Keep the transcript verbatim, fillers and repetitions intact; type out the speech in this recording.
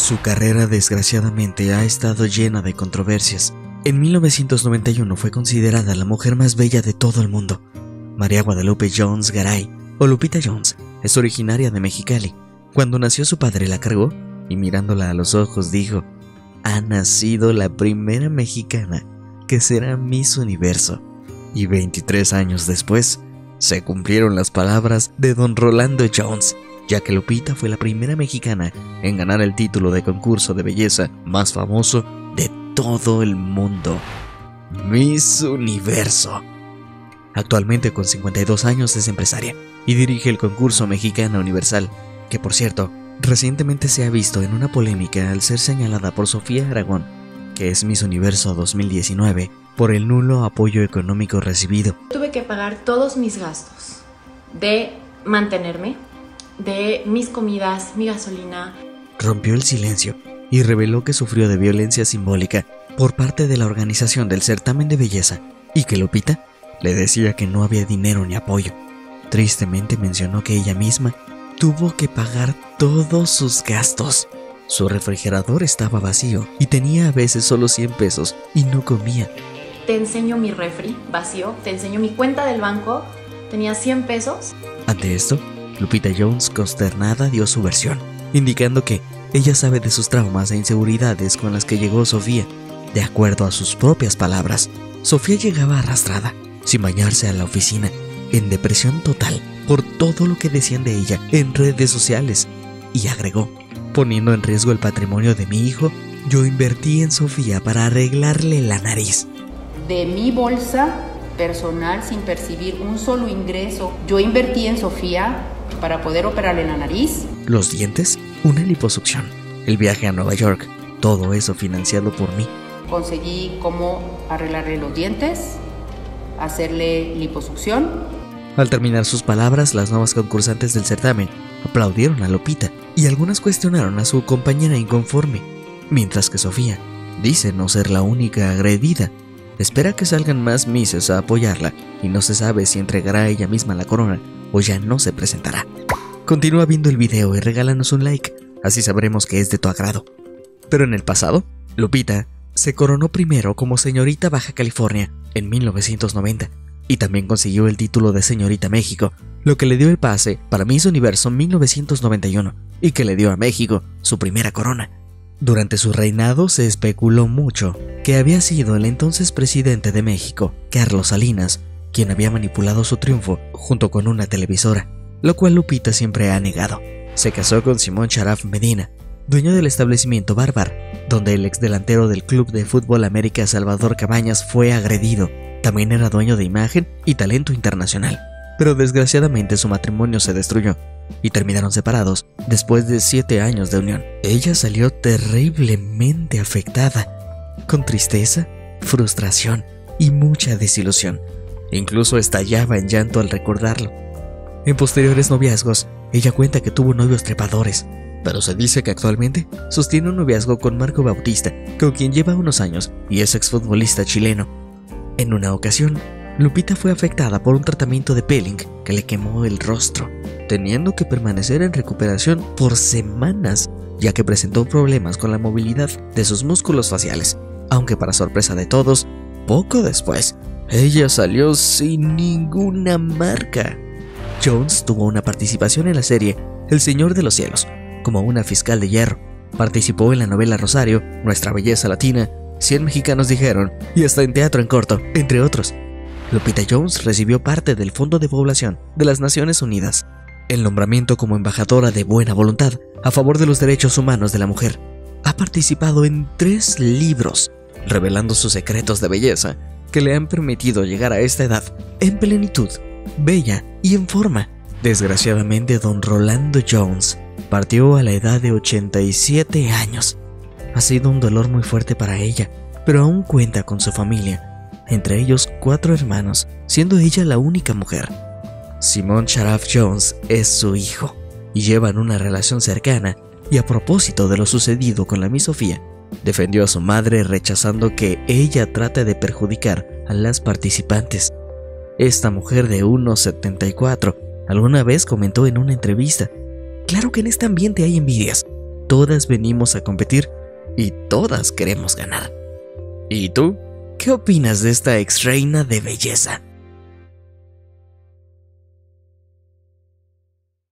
Su carrera desgraciadamente ha estado llena de controversias. En mil novecientos noventa y uno fue considerada la mujer más bella de todo el mundo. María Guadalupe Jones Garay, o Lupita Jones, es originaria de Mexicali. Cuando nació su padre la cargó y mirándola a los ojos dijo: ha nacido la primera mexicana que será Miss Universo. Y veintitrés años después, se cumplieron las palabras de don Rolando Jones, ya que Lupita fue la primera mexicana en ganar el título de concurso de belleza más famoso de todo el mundo, Miss Universo. Actualmente con cincuenta y dos años es empresaria y dirige el concurso Mexicana Universal, que por cierto, recientemente se ha visto en una polémica al ser señalada por Sofía Aragón, que es Miss Universo dos mil diecinueve, por el nulo apoyo económico recibido. Tuve que pagar todos mis gastos de mantenerme, de mis comidas, mi gasolina. Rompió el silencio y reveló que sufrió de violencia simbólica por parte de la organización del certamen de belleza y que Lupita le decía que no había dinero ni apoyo. Tristemente mencionó que ella misma tuvo que pagar todos sus gastos. Su refrigerador estaba vacío y tenía a veces solo cien pesos y no comía. Te enseño mi refri vacío, te enseño mi cuenta del banco, tenía cien pesos. Ante esto, Lupita Jones, consternada, dio su versión, indicando que ella sabe de sus traumas e inseguridades con las que llegó Sofía. De acuerdo a sus propias palabras, Sofía llegaba arrastrada, sin bañarse a la oficina, en depresión total por todo lo que decían de ella en redes sociales, y agregó: poniendo en riesgo el patrimonio de mi hijo, yo invertí en Sofía para arreglarle la nariz. De mi bolsa personal, sin percibir un solo ingreso, yo invertí en Sofía para poder operarle la nariz. Los dientes, una liposucción, el viaje a Nueva York, todo eso financiado por mí. Conseguí cómo arreglarle los dientes, hacerle liposucción. Al terminar sus palabras, las nuevas concursantes del certamen aplaudieron a Lupita y algunas cuestionaron a su compañera inconforme, mientras que Sofía dice no ser la única agredida. Espera que salgan más misses a apoyarla y no se sabe si entregará ella misma la corona o ya no se presentará. Continúa viendo el video y regálanos un like, así sabremos que es de tu agrado. Pero en el pasado, Lupita se coronó primero como señorita Baja California en mil novecientos noventa y también consiguió el título de señorita México, lo que le dio el pase para Miss Universo mil novecientos noventa y uno y que le dio a México su primera corona. Durante su reinado se especuló mucho que había sido el entonces presidente de México, Carlos Salinas, quien había manipulado su triunfo junto con una televisora, lo cual Lupita siempre ha negado. Se casó con Simón Sharaf Medina, dueño del establecimiento Bárbara, donde el exdelantero del Club de Fútbol América Salvador Cabañas fue agredido. También era dueño de imagen y talento internacional, pero desgraciadamente su matrimonio se destruyó y terminaron separados después de siete años de unión. Ella salió terriblemente afectada, con tristeza, frustración y mucha desilusión. Incluso estallaba en llanto al recordarlo. En posteriores noviazgos, ella cuenta que tuvo novios trepadores, pero se dice que actualmente sostiene un noviazgo con Marco Bautista, con quien lleva unos años y es exfutbolista chileno. En una ocasión, Lupita fue afectada por un tratamiento de peeling que le quemó el rostro, teniendo que permanecer en recuperación por semanas, ya que presentó problemas con la movilidad de sus músculos faciales, aunque para sorpresa de todos, poco después, ella salió sin ninguna marca. Jones tuvo una participación en la serie El Señor de los Cielos, como una fiscal de hierro. Participó en la novela Rosario, Nuestra Belleza Latina, cien mexicanos dijeron, y hasta en Teatro en Corto, entre otros. Lupita Jones recibió parte del Fondo de Población de las Naciones Unidas, el nombramiento como embajadora de buena voluntad a favor de los derechos humanos de la mujer. Ha participado en tres libros, revelando sus secretos de belleza que le han permitido llegar a esta edad en plenitud, bella y en forma. Desgraciadamente, don Rolando Jones partió a la edad de ochenta y siete años. Ha sido un dolor muy fuerte para ella, pero aún cuenta con su familia, entre ellos cuatro hermanos, siendo ella la única mujer. Simón Sharaf Jones es su hijo y llevan una relación cercana, y a propósito de lo sucedido con la Miss Sofía, defendió a su madre rechazando que ella trate de perjudicar a las participantes. Esta mujer de uno setenta y cuatro alguna vez comentó en una entrevista: claro que en este ambiente hay envidias. todas venimos a competir y todas queremos ganar. ¿Y tú? ¿Qué opinas de esta ex reina de belleza?